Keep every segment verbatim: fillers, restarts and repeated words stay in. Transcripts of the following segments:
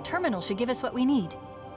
terminal should give us what we need.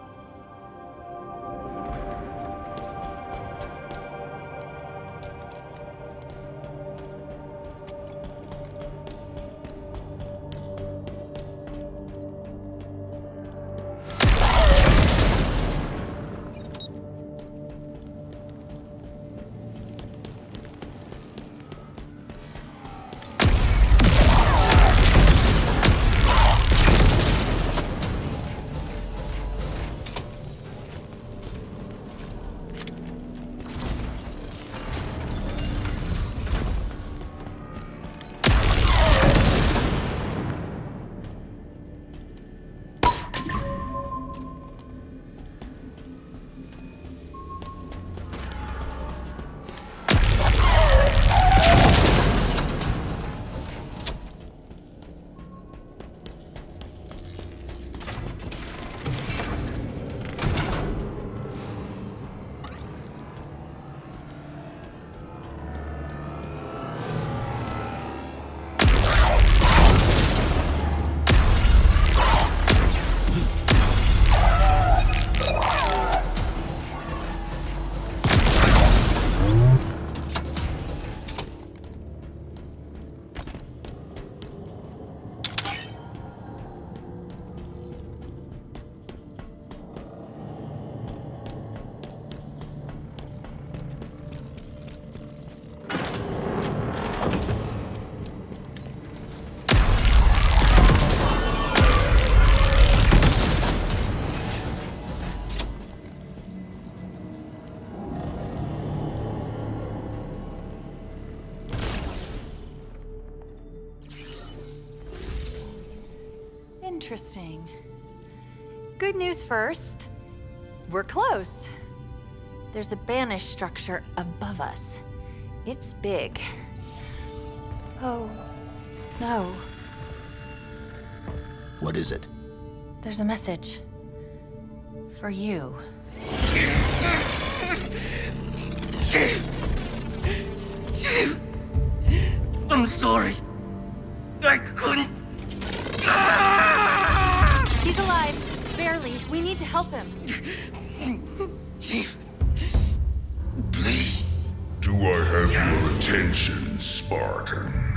Interesting. Good news first. We're close. There's a banish structure above us. It's big. Oh, no. What is it? There's a message. For you. I'm sorry. I couldn't. He's alive. Barely. We need to help him. Chief, please. Do I have your attention, Spartan?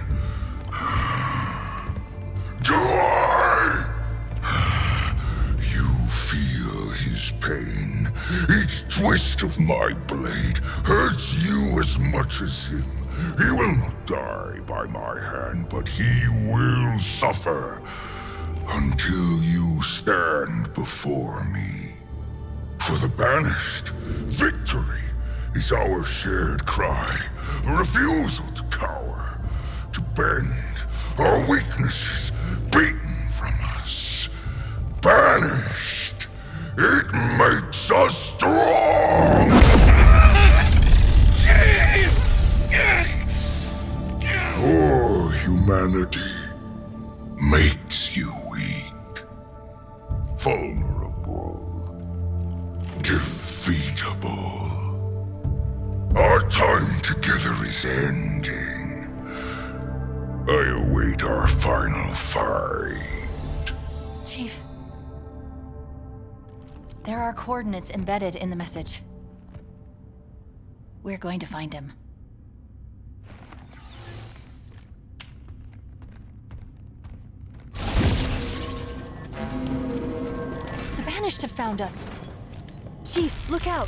Do I? You feel his pain. Each twist of my blade hurts you as much as him. He will not die by my hand, but he will suffer until you stand before me. For the banished, victory is our shared cry, a refusal to cower, to bend our weaknesses beaten from us. Banished, it makes us strong! Your humanity makes you weak, vulnerable, defeatable. Our time together is ending. I await our final fight. Chief. There are coordinates embedded in the message. We're going to find him. The Banished have found us. Chief, look out!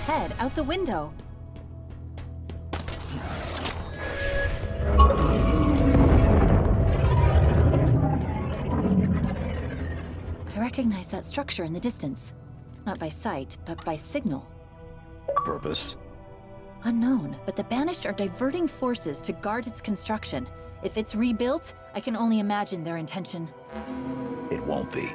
head out the window. I recognize that structure in the distance. Not by sight, but by signal. Purpose? Unknown, but the Banished are diverting forces to guard its construction. If it's rebuilt, I can only imagine their intention. It won't be.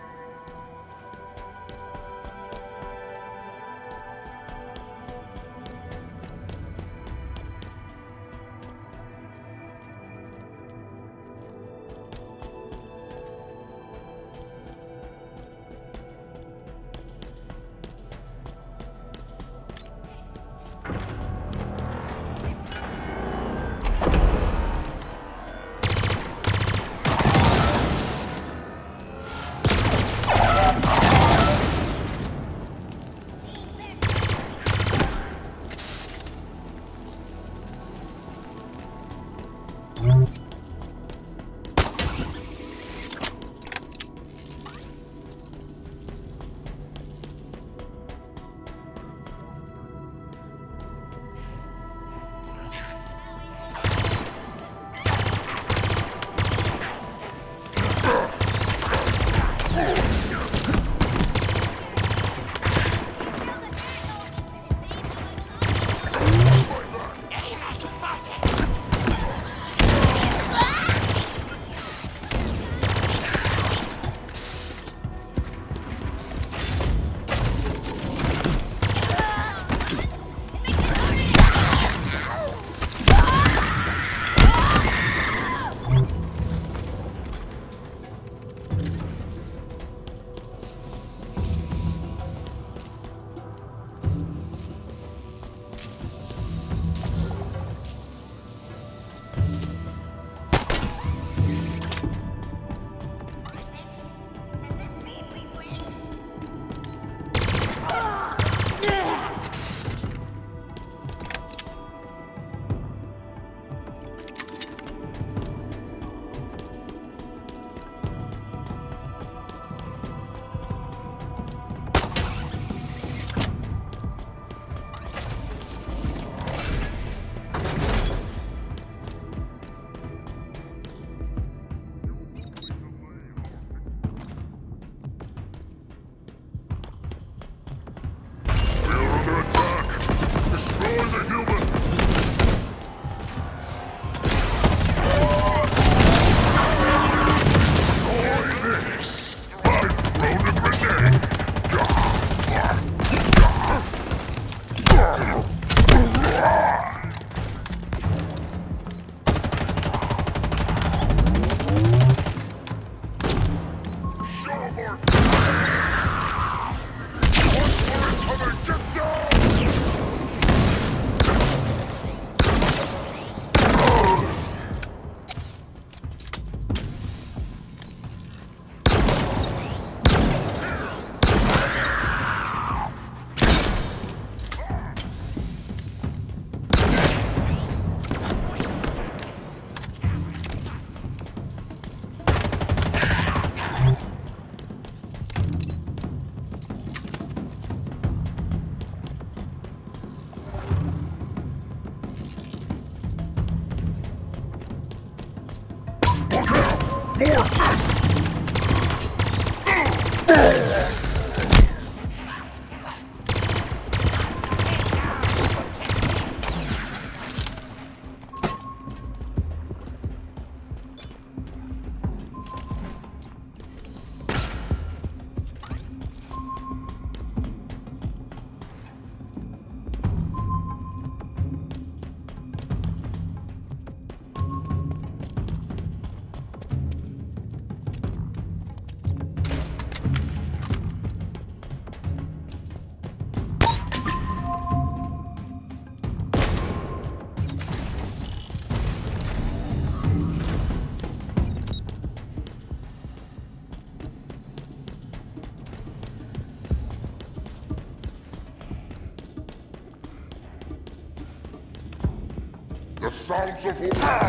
The sounds of war!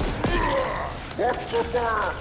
Watch the fire!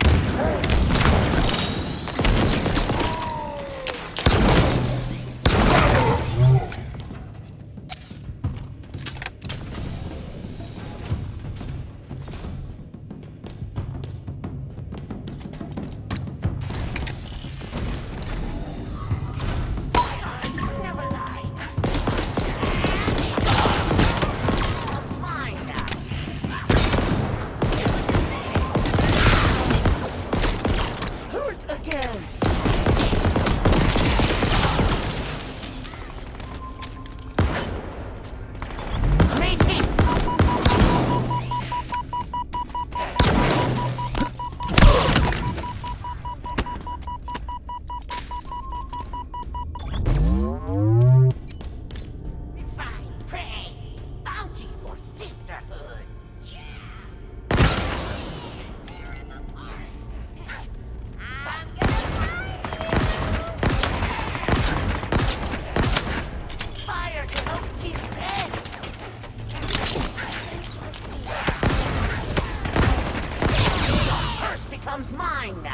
becomes mine now.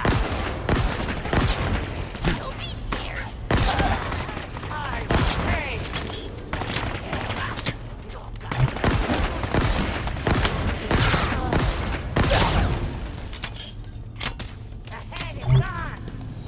Don't be scared. I'm afraid. The head is gone.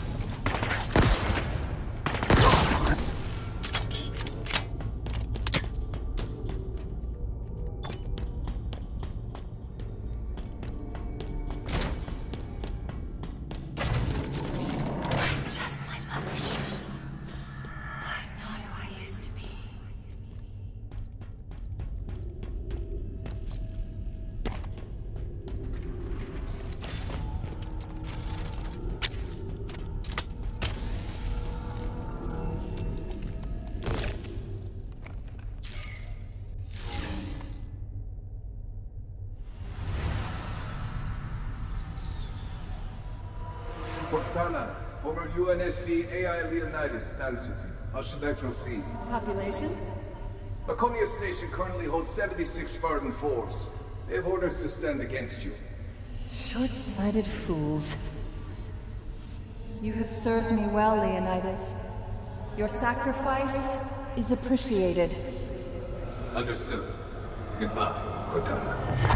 Cortana, former U N S C A I Leonidas stands with you. How should I proceed? Population? Laconia Station currently holds seventy-six Spartan fours. They have orders to stand against you. Short-sighted fools. You have served me well, Leonidas. Your sacrifice is appreciated. Understood. Goodbye, Cortana.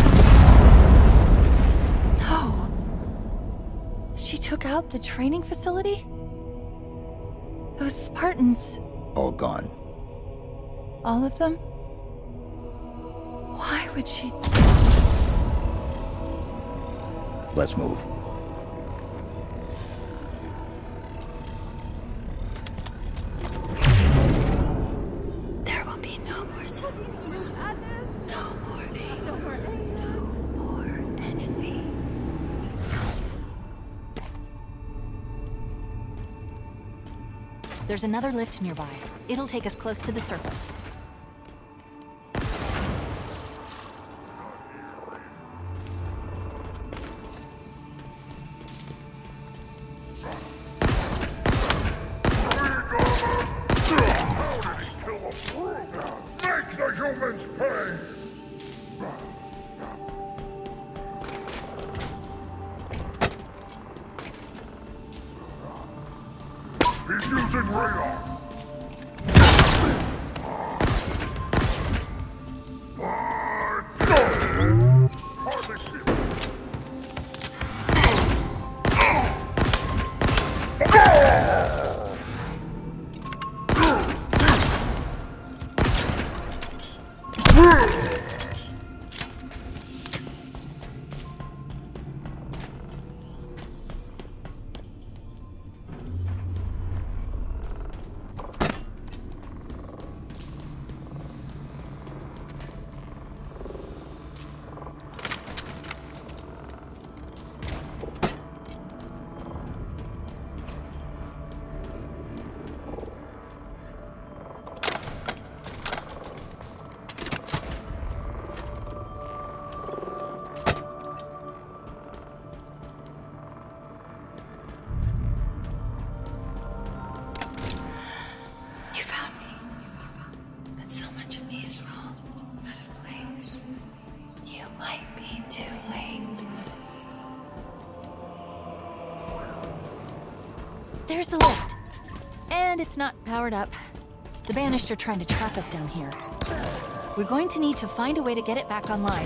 No. She took out the training facility? Those Spartans... All gone. All of them? Why would she... Let's move. There will be no more sadness. No more ache. No more ache. No more enemy. There's another lift nearby. It'll take us close to the surface. Make the humans pay! He's using radar! Hardly see him. You found me. But so much of me is wrong. Out of place. You might be too late. There's the lift. And it's not powered up. The Banished are trying to trap us down here. We're going to need to find a way to get it back online.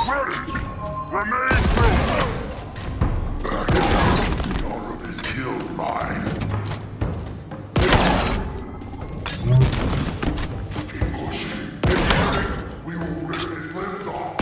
ready! Remain true! All of his kills mine. Keep pushing. Get ready! We will rip his limbs off.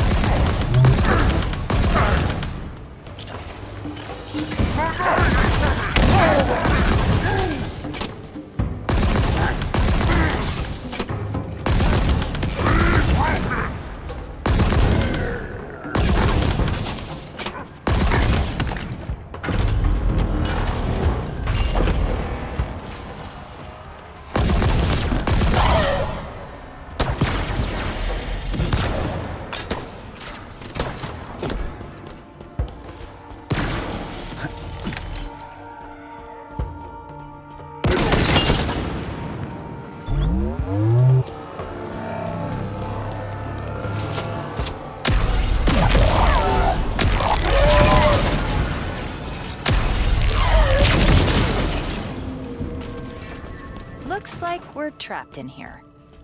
Looks like we're trapped in here.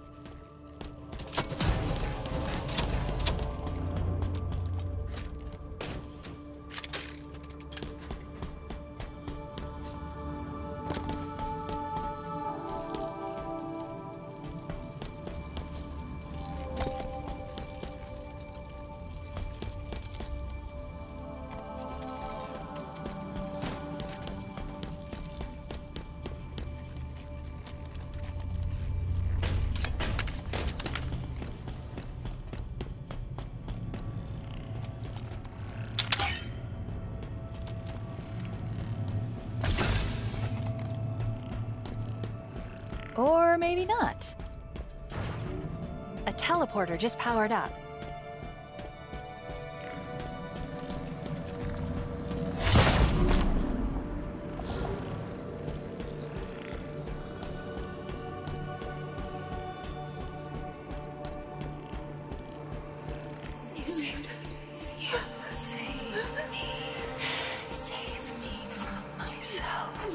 Or maybe not. A teleporter just powered up. You saved us. You saved me. Save me from myself.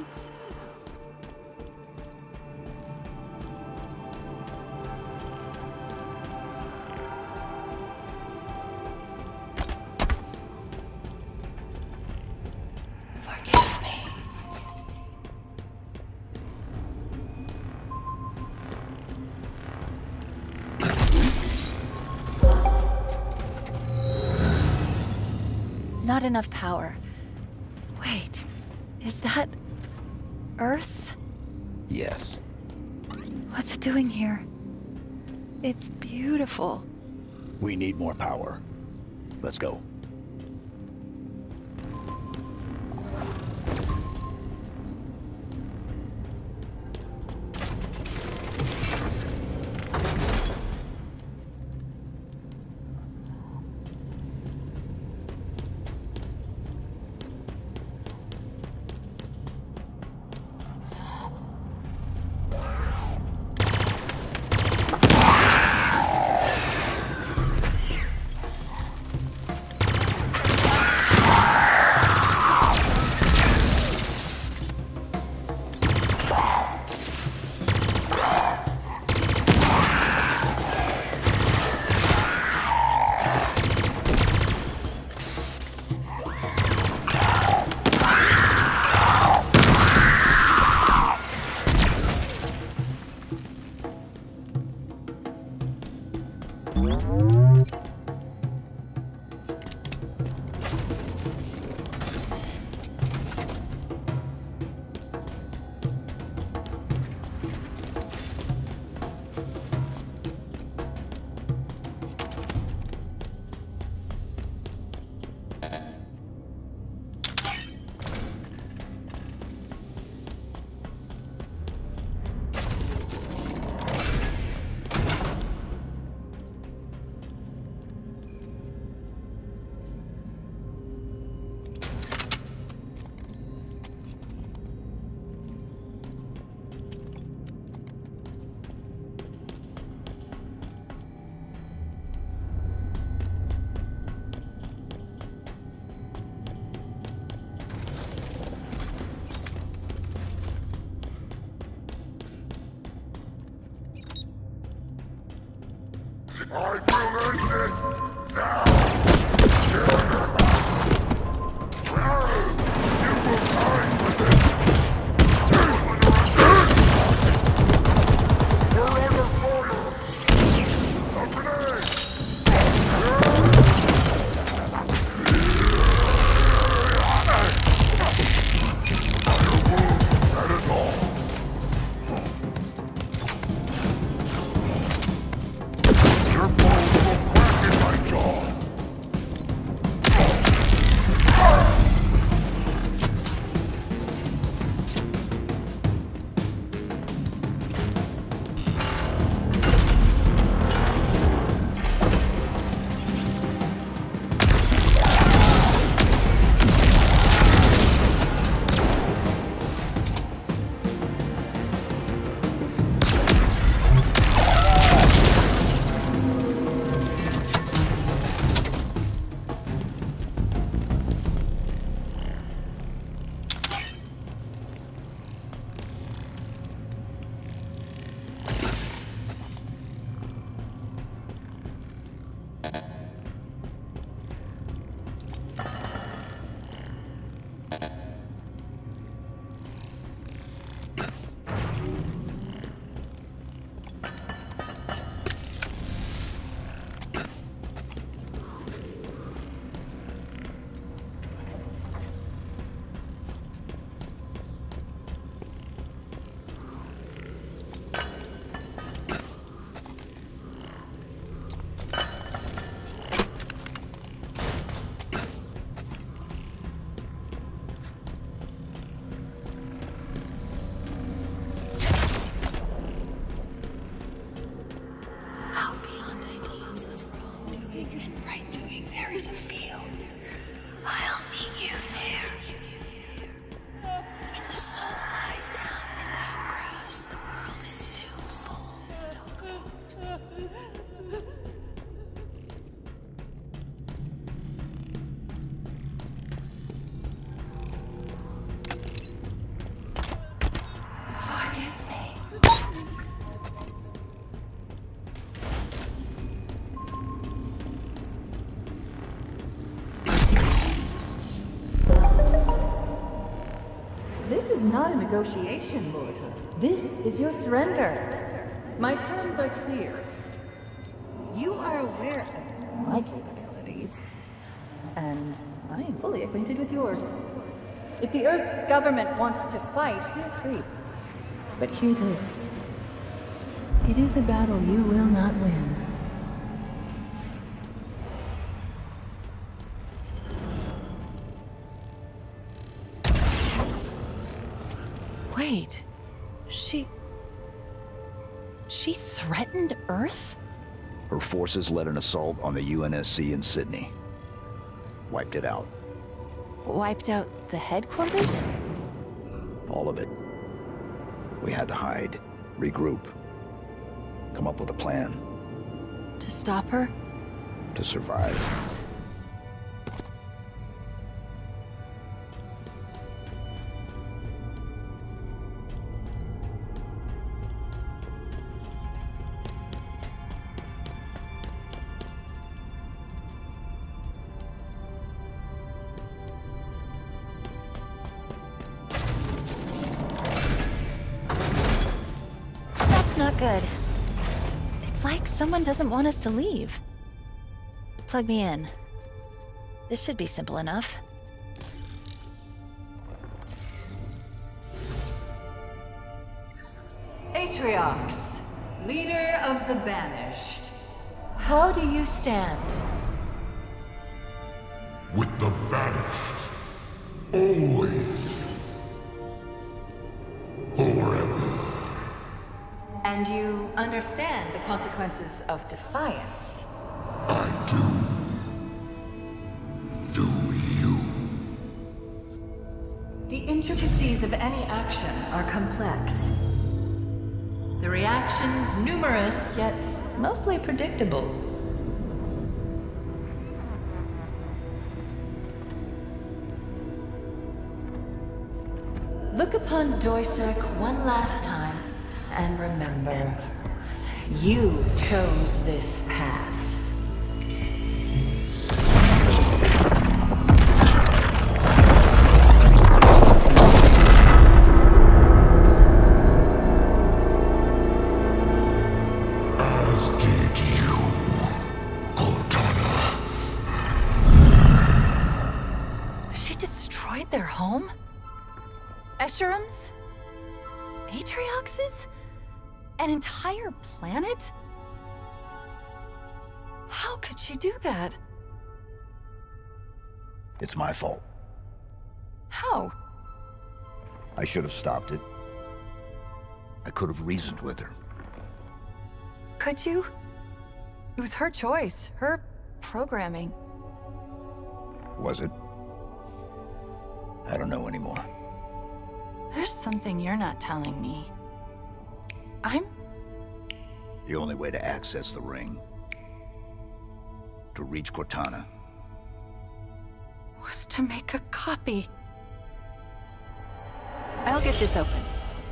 Forgive me. Not enough power. Wait, is that Earth? Yes. What's it doing here? It's beautiful. We need more power. Let's go. I will end this now! is not a negotiation, Lordhood. This is your surrender. My terms are clear. You are aware of my capabilities, and I am fully acquainted with yours. If the Earth's government wants to fight, feel free. But hear this. It is a battle you will not win. Wait. She... She threatened Earth? Her forces led an assault on the U N S C in Sydney. Wiped it out. Wiped out the headquarters? All of it. We had to hide, regroup, come up with a plan. To stop her? To survive. Not good. It's like someone doesn't want us to leave. Plug me in. This should be simple enough. Atriox, leader of the Banished. How do you stand? With the Banished. Always. Forever. And you understand the consequences of defiance? I do. Do you? The intricacies of any action are complex. The reactions numerous, yet mostly predictable. Look upon Doisek one last time. And remember, you chose this path. As did you, Cortana. She destroyed their home? Escherum's? Atriox's? An entire planet? How could she do that? It's my fault. How? I should have stopped it. I could have reasoned with her. Could you? It was her choice, her programming. Was it? I don't know anymore. There's something you're not telling me. I'm... The only way to access the ring, to reach Cortana, was to make a copy. I'll get this open.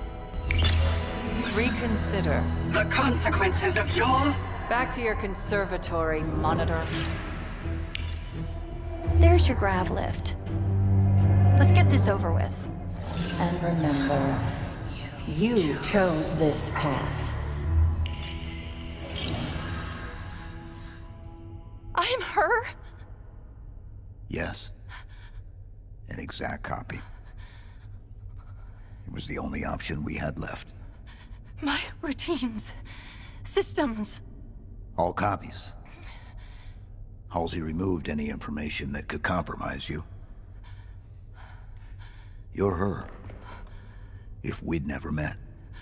Reconsider. The consequences of your... Back to your conservatory, Monitor. There's your grav lift. Let's get this over with. And remember, you chose this path. I'm her? Yes. An exact copy. It was the only option we had left. My routines, systems. All copies. Halsey removed any information that could compromise you. You're her. If we'd never met.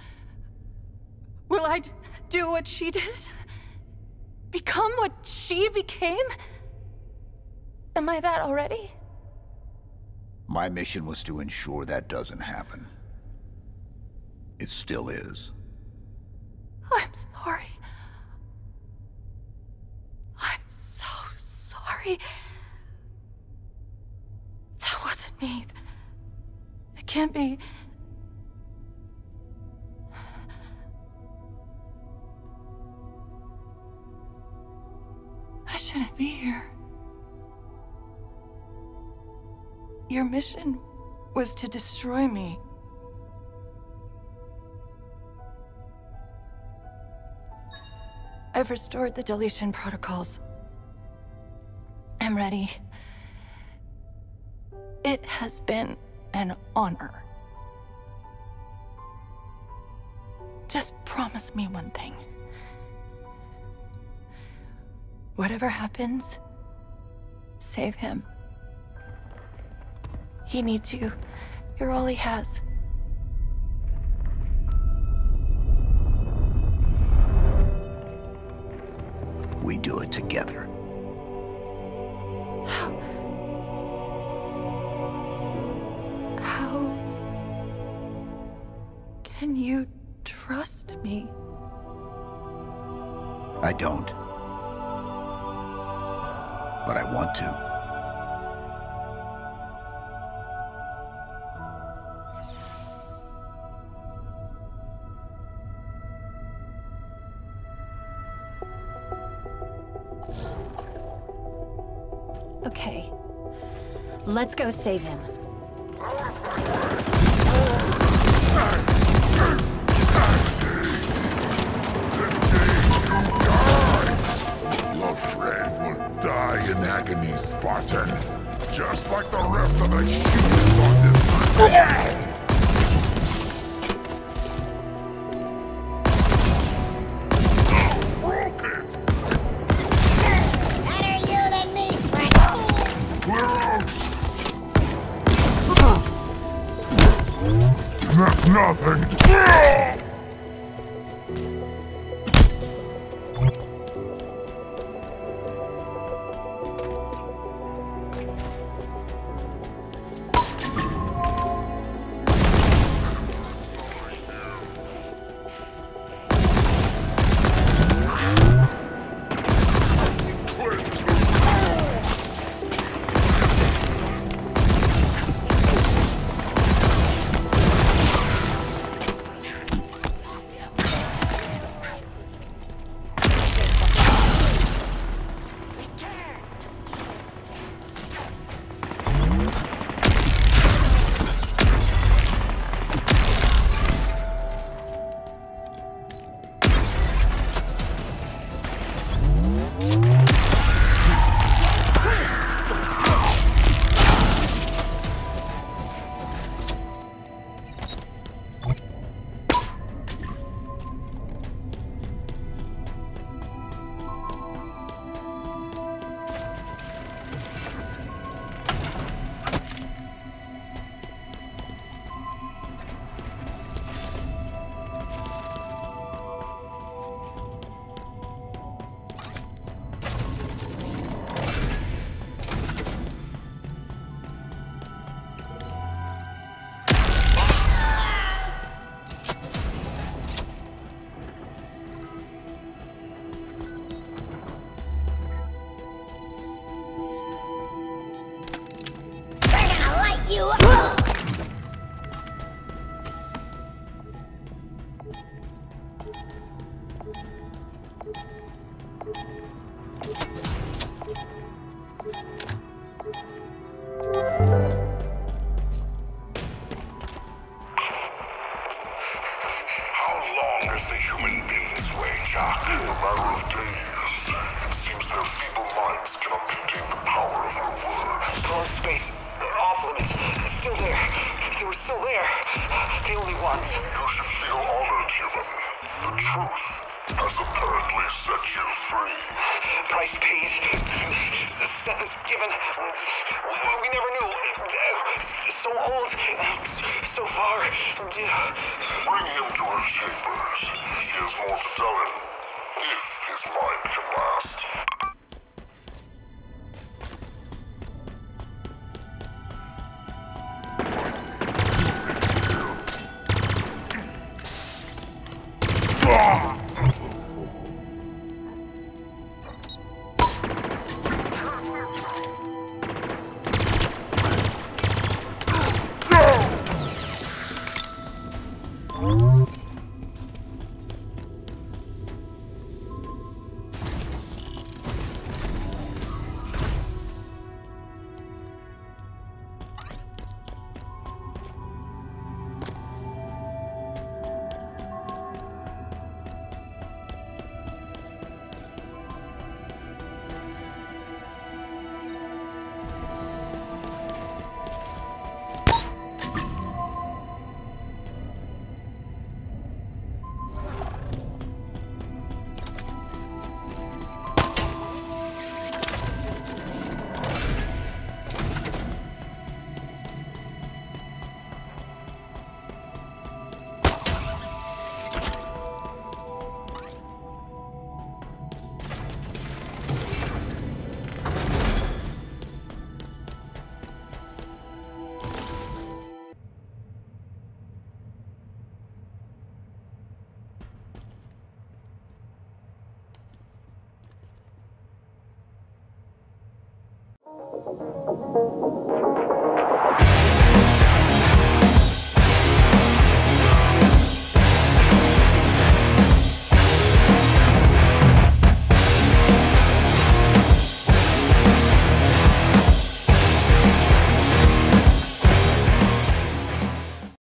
Will I do what she did? Become what she became? Am I that already? My mission was to ensure that doesn't happen. It still is. I'm sorry. I'm so sorry. That wasn't me. It can't be. I shouldn't be here. Your mission was to destroy me. I've restored the deletion protocols. I'm ready. It has been an honor. Just promise me one thing. Whatever happens, save him. He needs you. You're all he has. We do it together. How... How... can you trust me? I don't. But I want to. Okay. Let's go save him. Your friend will die in agony, Spartan. Just like the rest of the humans on this planet. That's nothing.